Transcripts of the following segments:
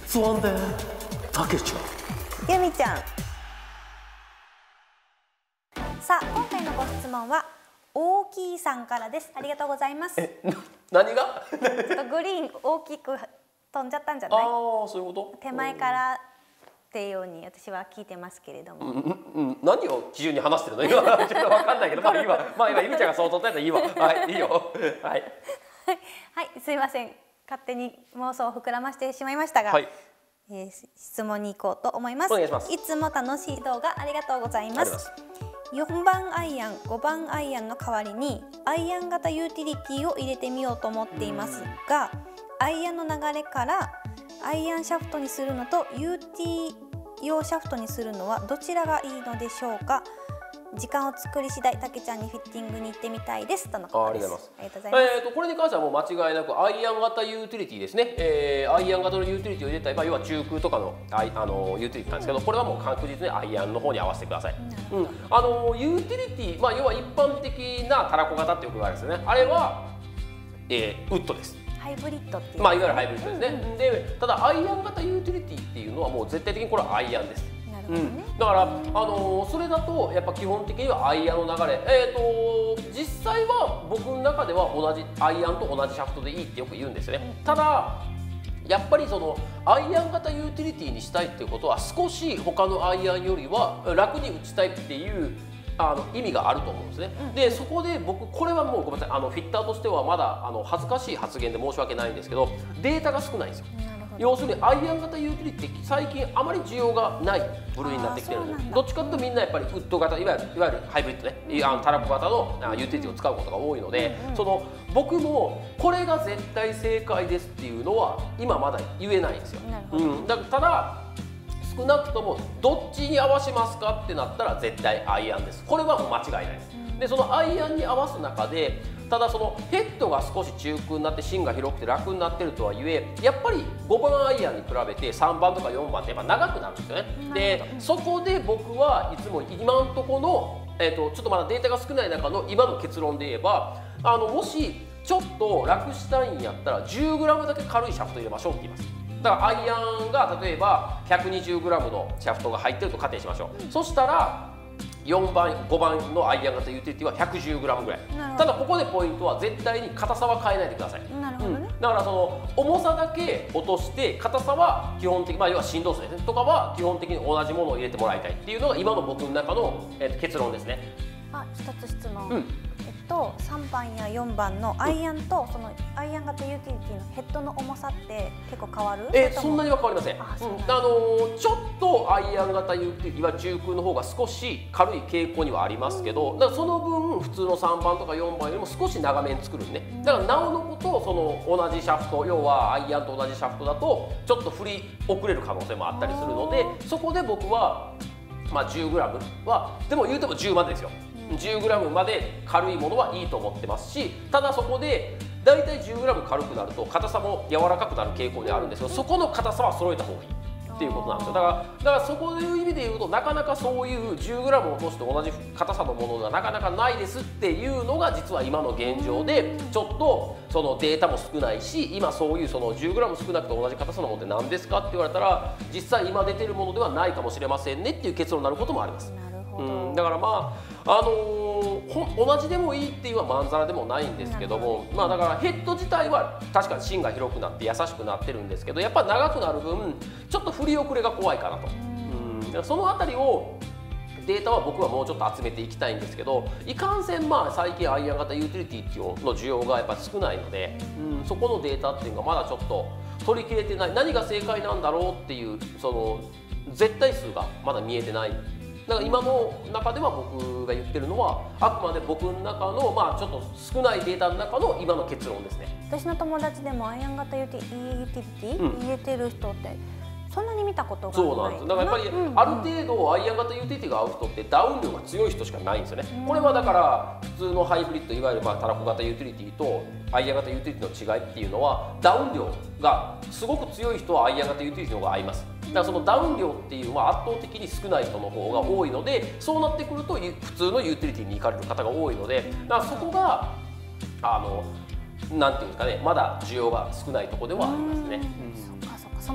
質問でたけちゃん。 ゆみちゃん。さあ、今回のご質問は大きいさんからです。ありがとうございます。 何がちょっとグリーン大きく飛んじゃったんじゃない？ ああ、そういうこと。 手前からっていうように私は聞いてますけれども。 何を基準に話してるの今ちょっと分かんないけど、まあ今ゆみちゃんがそう取ったやつはいいわ。はい、いいよ。はい。 はい、すいません。勝手に妄想を膨らましてしまいましたが、 はい、 質問に行こうと思います。 お願いします。 いつも楽しい動画ありがとうございます。4番アイアン、5番アイアンの代わりにアイアン型ユーティリティを入れてみようと思っていますが、アイアンの流れからアイアンシャフトにするのと UT 用シャフトにするのはどちらがいいのでしょうか。時間を作り次第、たけちゃんにフィッティングに行ってみたいですとのことです。ありがとうございます。 これに関してはもう間違いなくアイアン型ユーティリティですね。アイアン型のユーティリティを入れたい、要は中空とかのユーティリティなんですけど、これはもう確実にアイアンの方に合わせてください。ユーティリティ、要は一般的なたらこ型ってよく言われるんですよね。あれは、ウッドです。 ハイブリッドっていう、 いわゆるハイブリッドですね。で、ただアイアン型ユーティリティっていうのはもう絶対的にこれはアイアンです。だから、それだとやっぱ基本的にはアイアンの流れ、実際は僕の中では同じアイアンと同じシャフトでいいってよく言うんですよね。ただやっぱりそのアイアン型ユーティリティにしたいっていうことは少し他のアイアンよりは楽に打ちたいっていう意味があると思うんですね。でそこで僕これはもうごめんなさい、フィッターとしてはまだ恥ずかしい発言で申し訳ないんですけど、データが少ないんですよ。要するにアイアン型ユーティリティって最近あまり需要がない部類になってきてるんです。どっちかというとみんなやっぱりウッド型、いわゆるハイブリッドね、たらこ型のユーティリティを使うことが多いので、僕もこれが絶対正解ですっていうのは今まだ言えないんですよ。ただ少なくともどっちに合わせますかってなったら絶対アイアンです。これはもう間違いないです。でそのアイアンに合わす中で、ただそのヘッドが少し中空になって芯が広くて楽になってるとはいえ、やっぱり5番アイアンに比べて3番とか4番ってやっぱ長くなるんですよね。でそこで僕はいつも今のところの、ちょっとまだデータが少ない中の今の結論で言えば、もしちょっと楽したいんやったら 10g だけ軽いシャフト入れましょうって言います。だからアイアンが例えば 120g のシャフトが入ってると仮定しましょう。そしたら4番5番のアイアン型ユーティリティは 110g ぐらい。ただここでポイントは絶対に硬さは変えないでください。だからその重さだけ落として硬さは基本的、要は振動数ですねとかは基本的に同じものを入れてもらいたいっていうのが今の僕の中の、結論ですね。 一つ質問、3番や4番のアイアンとそのアイアン型ユーティリティのヘッドの重さって結構変わる？ そんなには変わりません。ちょっとアイアン型ユーティリティは中空の方が少し軽い傾向にはありますけど、だからその分普通の3番とか4番よりも少し長めに作るんね。だからなおのことその同じシャフト、要はアイアンと同じシャフトだとちょっと振り遅れる可能性もあったりするので、そこで僕は10g はでも言うても10までですよ。10g まで軽いものはいいと思ってますし、ただそこでだいたい 10g 軽くなると硬さも柔らかくなる傾向にあるんですけど、そこの硬さは揃えた方がいいっていうことなんですよ。だからそこいう意味で言うとなかなかそういう 10g 落として同じ硬さのものがなかなかないですっていうのが実は今の現状で、ちょっとそのデータも少ないし、今そういうその 10g 少なくて同じ硬さのものって何ですかって言われたら実際今出てるものではないかもしれませんねっていう結論になることもあります。だから同じでもいいっていうのはまんざらでもないんですけども、だからヘッド自体は確かに芯が広くなって優しくなってるんですけど、やっぱ長くなる分ちょっと振り遅れが怖いかなと。そのあたりをデータは僕はもうちょっと集めていきたいんですけど、いかんせん最近アイアン型ユーティリティっていうの需要がやっぱ少ないので、そこのデータっていうのがまだちょっと取り切れてない、何が正解なんだろうっていうその絶対数がまだ見えてない。だから今の中では僕が言ってるのはあくまで僕の中のちょっと少ないデータの中の今の結論ですね。 私の友達でもアイアン型ユーティリティ入れてる人ってそんなに見たことがない。 そうなんです。だからやっぱりある程度アイアン型ユーティリティが合う人ってダウン量が強い人しかないんですよね。これはだから普通のハイブリッド、いわゆるたらこ型ユーティリティとアイアン型ユーティリティの違いっていうのは、ダウン量がすごく強い人はアイアン型ユーティリティの方が合います。だからそのダウン量っていうのは圧倒的に少ない人の方が多いので、そうなってくると普通のユーティリティに行かれる方が多いので、だからそこがなんていうんですかね、まだ需要が少ないところではありますね。 その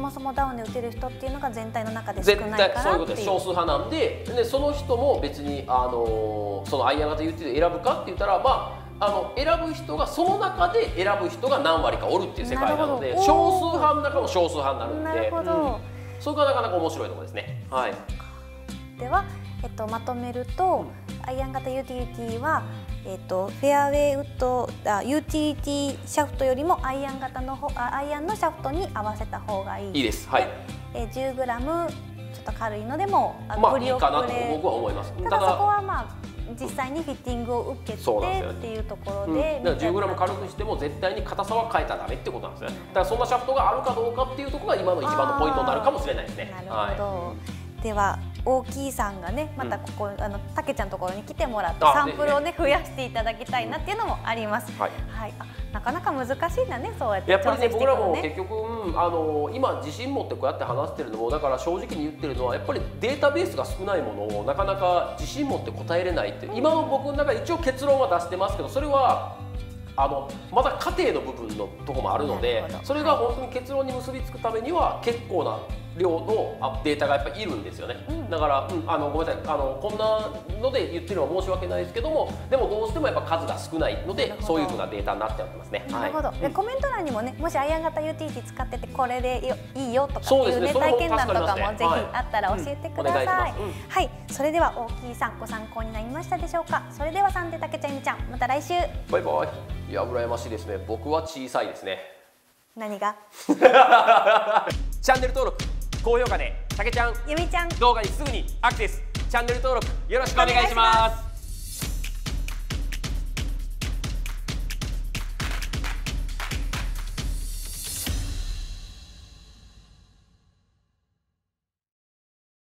もそもダウンで打てる人っていうのが全体の中で少ないからそういうことです。少数派なんで、その人も別にそのアイアン型ユーティリティを選ぶかって言ったら、選ぶ人がその中で選ぶ人が何割かおるっていう世界なので、少数派の中の少数派になるんで、 なるほど、 それがなかなか面白いところですね。はい。 では、まとめると、アイアン型ユーティリティは、フェアウェイウッドユーティリティシャフトよりもアイアン型のアイアンのシャフトに合わせた方がいい。 いいです。はい。 10g ちょっと軽いのでもいいかなと僕は思います。 ただそこは実際にフィッティングを受けてっていうところで、 だから 10g 軽くしても絶対に硬さは変えたらダメってことなんですね。だからそんなシャフトがあるかどうかっていうところが今の一番のポイントになるかもしれないですね。 なるほど。では大きいさんがね、またここたけちゃんのところに来てもらってサンプルをね増やしていただきたいなっていうのもあります。はい。なかなか難しいんだね、そうやってやっぱりね、僕らも結局今自信持ってこうやって話してるのも、だから正直に言ってるのはやっぱりデータベースが少ないものをなかなか自信持って答えれないって、今の僕の中で一応結論は出してますけど、それはまだ過程の部分のところもあるので、それが本当に結論に結びつくためには結構な量のデータがやっぱりいるんですよね。だから、ごめんなさい、こんなので言ってるのは申し訳ないですけども、でもどうしてもやっぱ数が少ないので、そういうふうなデータになっちゃってますね。 なるほど。でコメント欄にもね、もしアイアン型ユーティリティ使っててこれでいいよとかっていうね、体験談とかもぜひあったら教えてください。はい、それでは大きいさんご参考になりましたでしょうか。それではサンデーたけちゃん、ゆみちゃん、また来週。 バイバイ。いや、羨ましいですね。僕は小さいですね。 何が？ チャンネル登録、高評価でたけちゃん、 ゆみちゃん動画にすぐにアクセス。チャンネル登録よろしくお願いします。